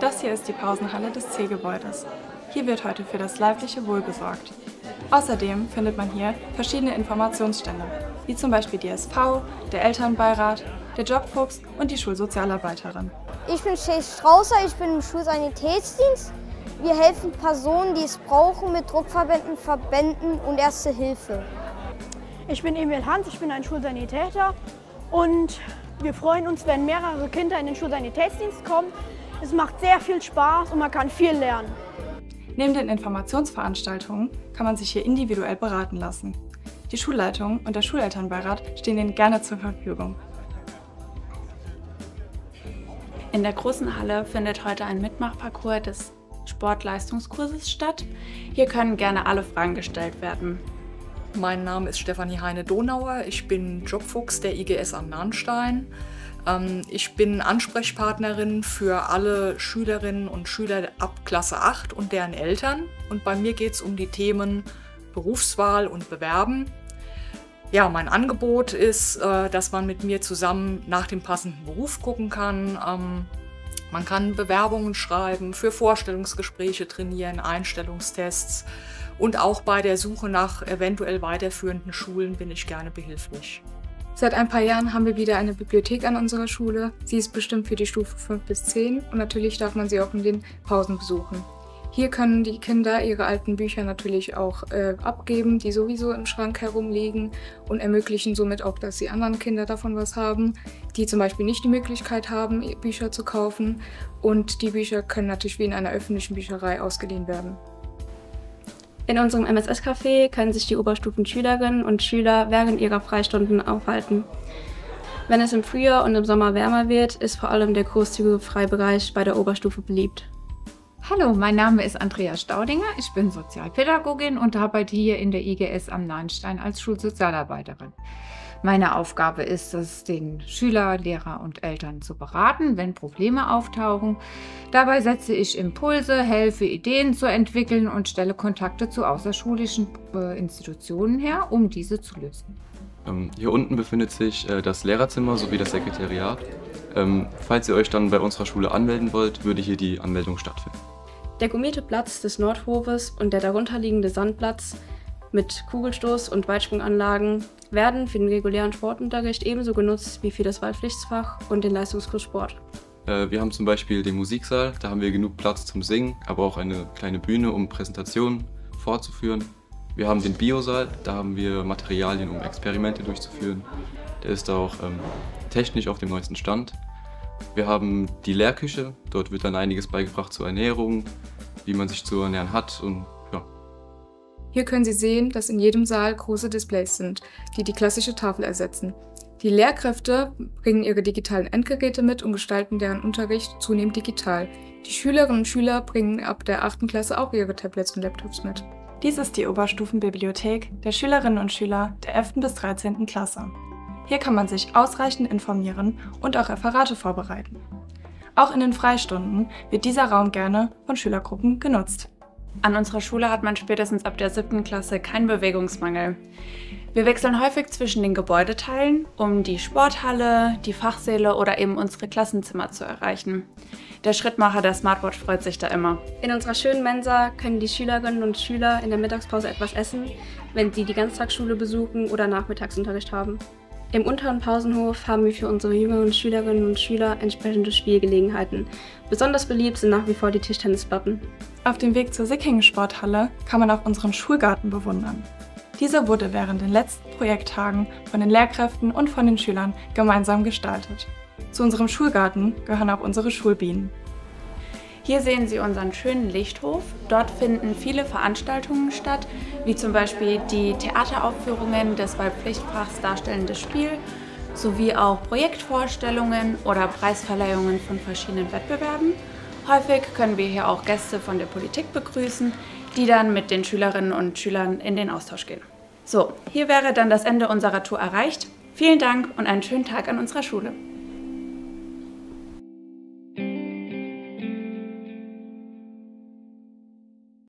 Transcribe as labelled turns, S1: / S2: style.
S1: Das hier ist die Pausenhalle des C-Gebäudes. Hier wird heute für das leibliche Wohl gesorgt. Außerdem findet man hier verschiedene Informationsstände, wie zum Beispiel die SV, der Elternbeirat, der Jobfuchs und die Schulsozialarbeiterin.
S2: Ich bin Chase Straußer, ich bin im Schulsanitätsdienst. Wir helfen Personen, die es brauchen, mit Druckverbänden, Verbänden und Erste Hilfe.
S3: Ich bin Emil Hans, ich bin ein Schulsanitäter und wir freuen uns, wenn mehrere Kinder in den Schulsanitätsdienst kommen. Es macht sehr viel Spaß und man kann viel lernen.
S1: Neben den Informationsveranstaltungen kann man sich hier individuell beraten lassen. Die Schulleitung und der Schulelternbeirat stehen Ihnen gerne zur Verfügung.
S4: In der großen Halle findet heute ein Mitmachparcours des Sportleistungskurses statt. Hier können gerne alle Fragen gestellt werden.
S5: Mein Name ist Stefanie Heine-Donauer, ich bin Jobfuchs der IGS am Nahnstein. Ich bin Ansprechpartnerin für alle Schülerinnen und Schüler ab Klasse 8 und deren Eltern. Und bei mir geht es um die Themen Berufswahl und Bewerben. Ja, mein Angebot ist, dass man mit mir zusammen nach dem passenden Beruf gucken kann. Man kann Bewerbungen schreiben, für Vorstellungsgespräche trainieren, Einstellungstests. Und auch bei der Suche nach eventuell weiterführenden Schulen bin ich gerne behilflich.
S6: Seit ein paar Jahren haben wir wieder eine Bibliothek an unserer Schule. Sie ist bestimmt für die Stufe 5 bis 10 und natürlich darf man sie auch in den Pausen besuchen. Hier können die Kinder ihre alten Bücher natürlich auch abgeben, die sowieso im Schrank herumliegen und ermöglichen somit auch, dass die anderen Kinder davon was haben, die zum Beispiel nicht die Möglichkeit haben, Bücher zu kaufen. Und die Bücher können natürlich wie in einer öffentlichen Bücherei ausgeliehen werden.
S7: In unserem MSS-Café können sich die Oberstufenschülerinnen und Schüler während ihrer Freistunden aufhalten. Wenn es im Frühjahr und im Sommer wärmer wird, ist vor allem der großzügige Freibereich bei der Oberstufe beliebt.
S8: Hallo, mein Name ist Andrea Staudinger, ich bin Sozialpädagogin und arbeite hier in der IGS am Nahnstein als Schulsozialarbeiterin. Meine Aufgabe ist es, den Schüler, Lehrer und Eltern zu beraten, wenn Probleme auftauchen. Dabei setze ich Impulse, helfe Ideen zu entwickeln und stelle Kontakte zu außerschulischen Institutionen her, um diese zu lösen.
S9: Hier unten befindet sich das Lehrerzimmer sowie das Sekretariat. Falls ihr euch dann bei unserer Schule anmelden wollt, würde hier die Anmeldung stattfinden.
S7: Der gummierte Platz des Nordhofes und der darunterliegende Sandplatz mit Kugelstoß- und Weitsprunganlagen werden für den regulären Sportunterricht ebenso genutzt wie für das Wahlpflichtfach und den Leistungskurs Sport.
S9: Wir haben zum Beispiel den Musiksaal, da haben wir genug Platz zum Singen, aber auch eine kleine Bühne, um Präsentationen vorzuführen. Wir haben den Biosaal, da haben wir Materialien, um Experimente durchzuführen. Der ist auch technisch auf dem neuesten Stand. Wir haben die Lehrküche, dort wird dann einiges beigebracht zur Ernährung, wie man sich zu ernähren hat und ja.
S6: Hier können Sie sehen, dass in jedem Saal große Displays sind, die die klassische Tafel ersetzen. Die Lehrkräfte bringen ihre digitalen Endgeräte mit und gestalten deren Unterricht zunehmend digital. Die Schülerinnen und Schüler bringen ab der 8. Klasse auch ihre Tablets und Laptops mit.
S1: Dies ist die Oberstufenbibliothek der Schülerinnen und Schüler der 11. bis 13. Klasse. Hier kann man sich ausreichend informieren und auch Referate vorbereiten. Auch in den Freistunden wird dieser Raum gerne von Schülergruppen genutzt.
S4: An unserer Schule hat man spätestens ab der 7. Klasse keinen Bewegungsmangel. Wir wechseln häufig zwischen den Gebäudeteilen, um die Sporthalle, die Fachsäle oder eben unsere Klassenzimmer zu erreichen. Der Schrittmacher der Smartwatch freut sich da immer.
S7: In unserer schönen Mensa können die Schülerinnen und Schüler in der Mittagspause etwas essen, wenn sie die Ganztagsschule besuchen oder Nachmittagsunterricht haben. Im unteren Pausenhof haben wir für unsere jüngeren Schülerinnen und Schüler entsprechende Spielgelegenheiten. Besonders beliebt sind nach wie vor die Tischtennisplatten.
S1: Auf dem Weg zur Sickingen-Sporthalle kann man auch unseren Schulgarten bewundern. Dieser wurde während den letzten Projekttagen von den Lehrkräften und von den Schülern gemeinsam gestaltet. Zu unserem Schulgarten gehören auch unsere Schulbienen.
S4: Hier sehen Sie unseren schönen Lichthof. Dort finden viele Veranstaltungen statt, wie zum Beispiel die Theateraufführungen des Wahlpflichtfachs Darstellendes Spiel, sowie auch Projektvorstellungen oder Preisverleihungen von verschiedenen Wettbewerben. Häufig können wir hier auch Gäste von der Politik begrüßen, die dann mit den Schülerinnen und Schülern in den Austausch gehen. So, hier wäre dann das Ende unserer Tour erreicht. Vielen Dank und einen schönen Tag an unserer Schule.